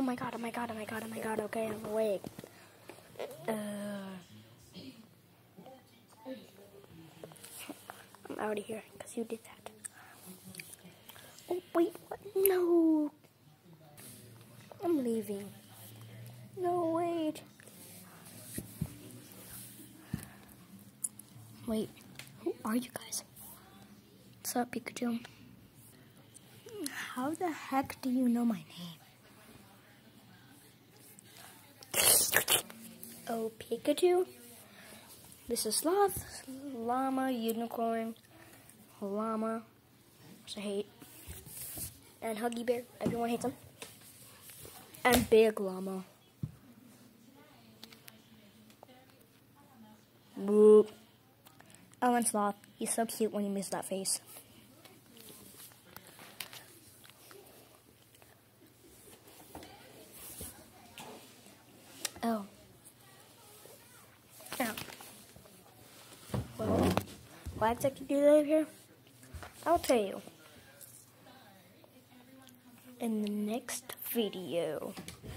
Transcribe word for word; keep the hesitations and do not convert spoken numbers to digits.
my god, oh my god, oh my god, oh my god, okay, I'm awake. Uh, I'm out of here, because you did that. Oh, wait, what? No! I'm leaving. No, wait. Wait, who are you guys? What's up, Pikachu? How the heck do you know my name? Oh, Pikachu? This is Sloth, Llama, Unicorn, Llama, which I hate, and Huggy Bear, everyone hates him, and Big Llama. Boop. Oh, and Sloth, he's so cute when he moves that face. Oh. Oh. Well, why exactly do they live here? I'll tell you in the next video.